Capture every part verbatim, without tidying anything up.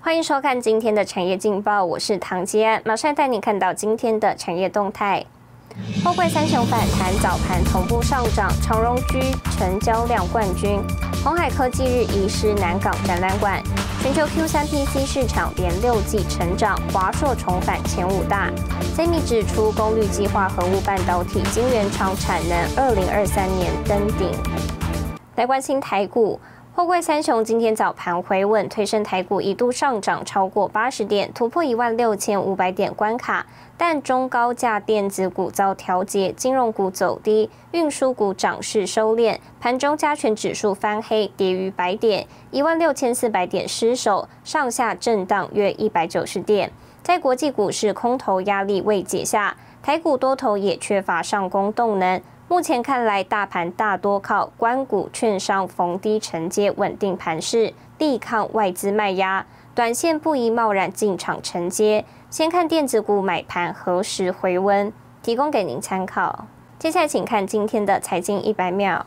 欢迎收看今天的产业劲报，我是唐吉安，马上带你看到今天的产业动态。货柜三雄反弹，早盘同步上涨，长荣居成交量冠军。鸿海科技日移师南港展览馆，全球 Q 三 P C 市场连六季成长，华硕重返前五大。C M I 指出，功率计划核物半导体晶圆厂产能二零二三年登顶。来关心台股。货柜三雄今天早盘回稳，推升台股一度上涨超过八十点，突破一万六千五百点关卡。但中高价电子股遭调节，金融股走低，运输股涨势收敛。盘中加权指数翻黑，跌逾百点，一万六千四百点失守，上下震荡约一百九十点。在国际股市空头压力未解下，台股多头也缺乏上攻动能。目前看来，大盘大多靠官股券商逢低承接稳定盘势，力抗外资卖压，短线不宜贸然进场承接。先看电子股买盘何时回温，提供给您参考。接下来请看今天的财经一百秒。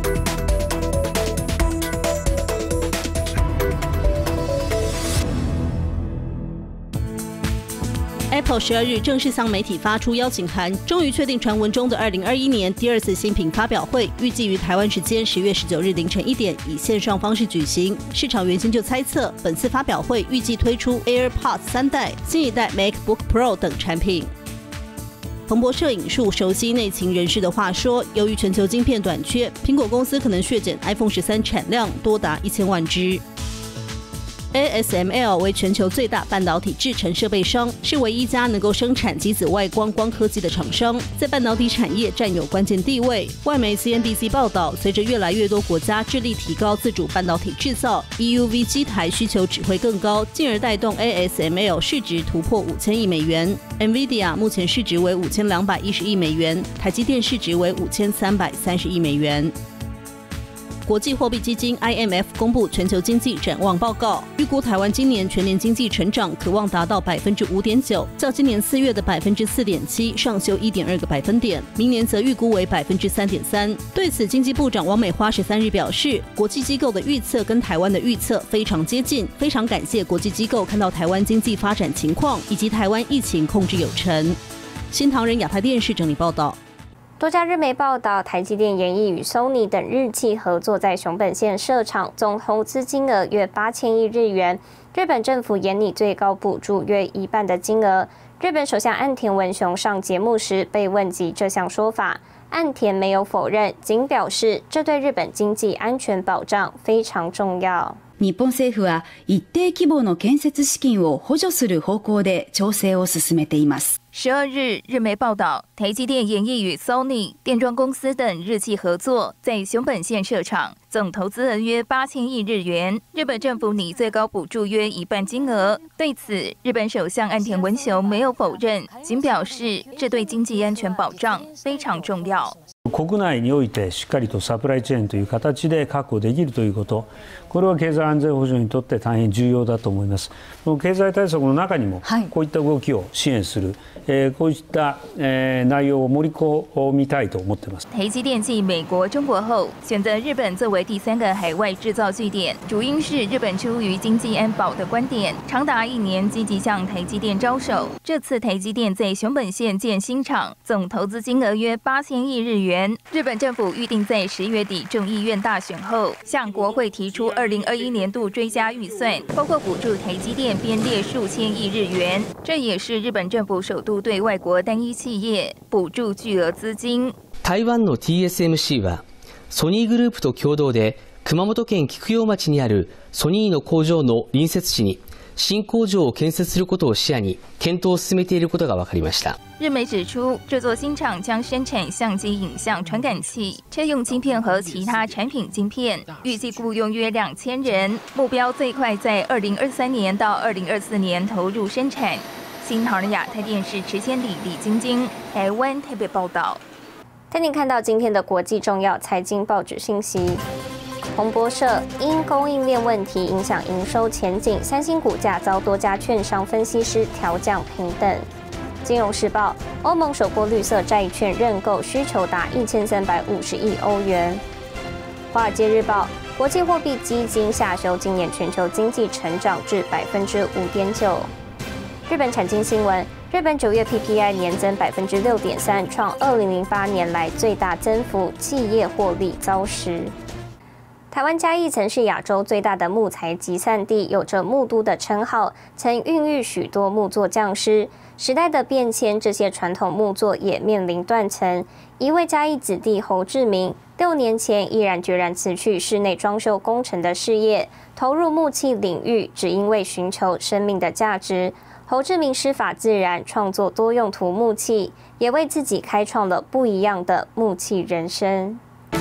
Apple 十二日正式向媒体发出邀请函，终于确定传闻中的二零二一年第二次新品发表会，预计于台湾时间十月十九日凌晨一点以线上方式举行。市场原先就猜测，本次发表会预计推出 AirPods 三代、新一代 MacBook Pro 等产品。彭博社引述熟悉内情人士的话说，由于全球晶片短缺，苹果公司可能削减 iPhone 十三产量多达一千万只。A S M L 为全球最大半导体制程设备商，是唯一一家能够生产极紫外光光刻机的厂商，在半导体产业占有关键地位。外媒 C N B C 报道，随着越来越多国家致力提高自主半导体制造 ，E U V 机台需求只会更高，进而带动 A S M L 市值突破五千亿美元。NVIDIA 目前市值为五千两百一十亿美元，台积电市值为五千三百三十亿美元。国际货币基金 I M F 公布全球经济展望报告，预估台湾今年全年经济成长可望达到百分之五点九，较今年四月的百分之四点七上修一点二个百分点，明年则预估为百分之三点三。对此，经济部长王美花十三日表示，国际机构的预测跟台湾的预测非常接近，非常感谢国际机构看到台湾经济发展情况以及台湾疫情控制有成。新唐人亚太电视整理报道。 多家日媒报道，台积电、研艺与 Sony 等日企合作在熊本县设厂，总投资金额约八千亿日元。日本政府研拟最高补助约一半的金额。日本首相岸田文雄上节目时被问及这项说法，岸田没有否认，仅表示这对日本经济安全保障非常重要。 日本政府は一定規模の建設資金を補助する方向で調整を進めています。 十二日，日媒报道，台积电、研艺与 Sony 电装公司等日企合作，在熊本县设厂，总投资额约八千亿日元。日本政府拟最高补助约一半金额。对此，日本首相岸田文雄没有否认，仅表示这对经济安全保障非常重要。 国内においてしっかりとサプライチェーンという形で確保できるということ、これは経済安全保障にとって大変重要だと思います。この経済対策の中にもこういった動きを支援する、えー、こういった、えー、内容を盛り込みたいと思っています。 台积电继美国、中国后，选择日本作为第三个海外制造据点，主因是日本出于经济安保的观点，长达一年积极向台积电招手。这次台积电在熊本县建新厂，总投资金额约八千亿日元。日本政府预定在十月底众议院大选后，向国会提出二零二一年度追加预算，包括補助台積電編列數千億日元。這也是日本政府首度對外國單一企業補助巨額資金。 台湾の T S M C はソニーグループと共同で熊本県菊陽町にあるソニーの工場の隣接地に新工場を建設することを視野に検討を進めていることが分かりました。 日媒指出，这座新厂将生产相机影像传感器、车用晶片和其他产品晶片，预计雇用约两千人，目标最快在二零二三年到二零二四年投入生产。新唐人亚太电视池千里、李晶晶，台湾台北报道。 带您看到今天的国际重要财经报纸信息。彭博社因供应链问题影响营收前景，三星股价遭多家券商分析师调降评等。金融时报，欧盟首波绿色债券认购需求达一千三百五十亿欧元。华尔街日报， 国际货币基金下修今年全球经济成长至百分之五点九。日本产经新闻：日本九月 P P I 年增百分之六点三，创二零零八年来最大增幅，企业获利遭实。台湾嘉义曾是亚洲最大的木材集散地，有着木都的称号，曾孕育许多木作匠师。时代的变迁，这些传统木作也面临断层。一位嘉义子弟侯志明，六年前毅然决然辞去室内装修工程的事业，投入木器领域，只因为寻求生命的价值。侯志明师法自然，创作多用途木器，也为自己开创了不一样的木器人生。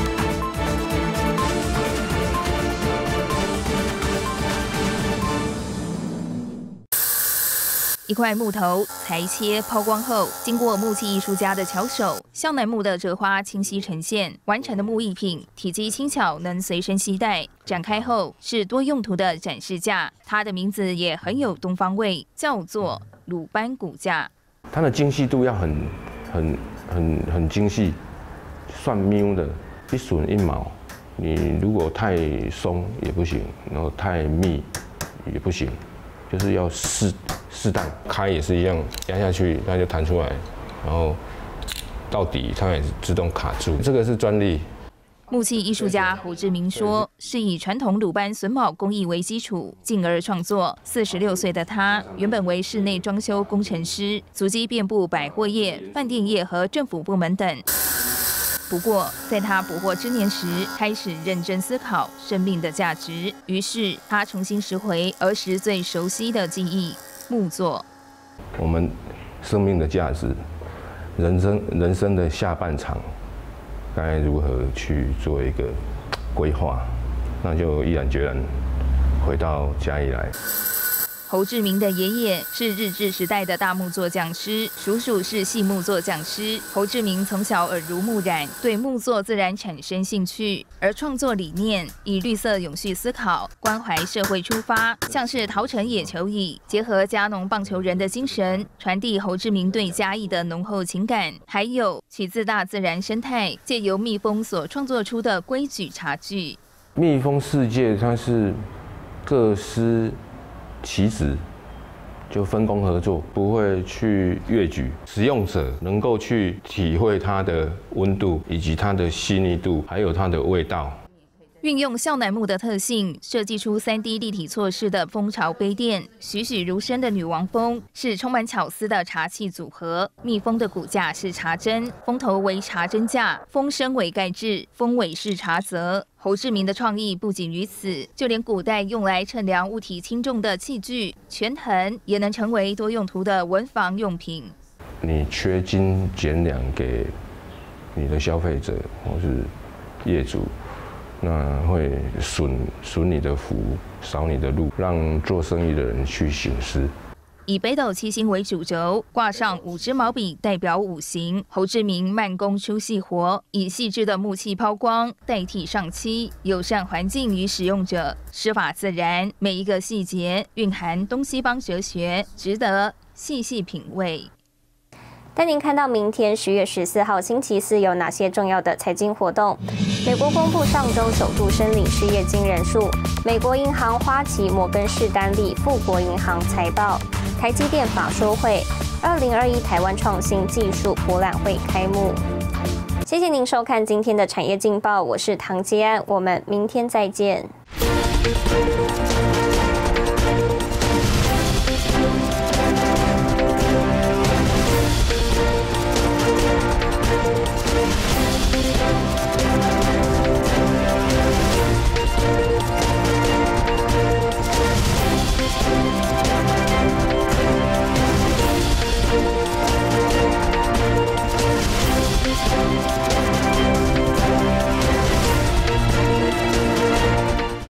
一块木头裁切抛光后，经过木器艺术家的巧手，向南木的折花清晰呈现，完成的木艺品体积轻巧，能随身携带。展开后是多用途的展示架，它的名字也很有东方味，叫做鲁班骨架。 它的精细度要很、很、很、很精细，算瞄的，一榫一毛。你如果太松也不行，然后太密也不行，就是要适适当。开也是一样，压下去它就弹出来，然后到底它也是自动卡住。这个是专利。 木器艺术家侯志明说，是以传统鲁班榫卯工艺为基础，进而创作。四十六岁的他，原本为室内装修工程师，足迹遍布百货业、饭店业和政府部门等。不过，在他不惑之年时，开始认真思考生命的价值。于是，他重新拾回儿时最熟悉的记忆——木作。 我们生命的价值，人生人生的下半场，该如何去做一个规划？那就毅然决然回到嘉义来。 侯志明的爷爷是日治时代的大木作匠师，叔叔是细木作匠师。侯志明从小耳濡目染，对木作自然产生兴趣，而创作理念以绿色永续思考、关怀社会出发，像是陶成野球椅，结合嘉农棒球人的精神，传递侯志明对嘉义的浓厚情感。还有取自大自然生态，借由蜜蜂所创作出的规矩茶具。 蜜蜂世界它是各司其职，就分工合作，不会去越矩。使用者能够去体会它的温度，以及它的细腻度，还有它的味道。 运用孝楠木的特性，设计出 三 D 立体错视的蜂巢杯垫，栩栩如生的女王蜂是充满巧思的茶器组合。蜜蜂的骨架是茶针，蜂头为茶针架，蜂身为盖制，蜂尾是茶则。侯志明的创意不仅于此，就连古代用来称量物体轻重的器具权衡，也能成为多用途的文房用品。 你缺斤减两给你的消费者或是业主，那会损损你的福，少你的路，让做生意的人去省思。 以北斗七星为主轴，挂上五支毛笔代表五行。侯志明慢工出细活，以细致的木器抛光代替上漆，友善环境与使用者，施法自然，每一个细节蕴含东西方哲学，值得细细品味。 带您看到明天十月十四号星期四有哪些重要的财经活动。美国公布上周首度申领失业金人数，美国银行、花旗、摩根士丹利、富国银行财报，台积电法说会，二零二一台湾创新技术博览会开幕。谢谢您收看今天的产业劲报，我是唐吉安，我们明天再见。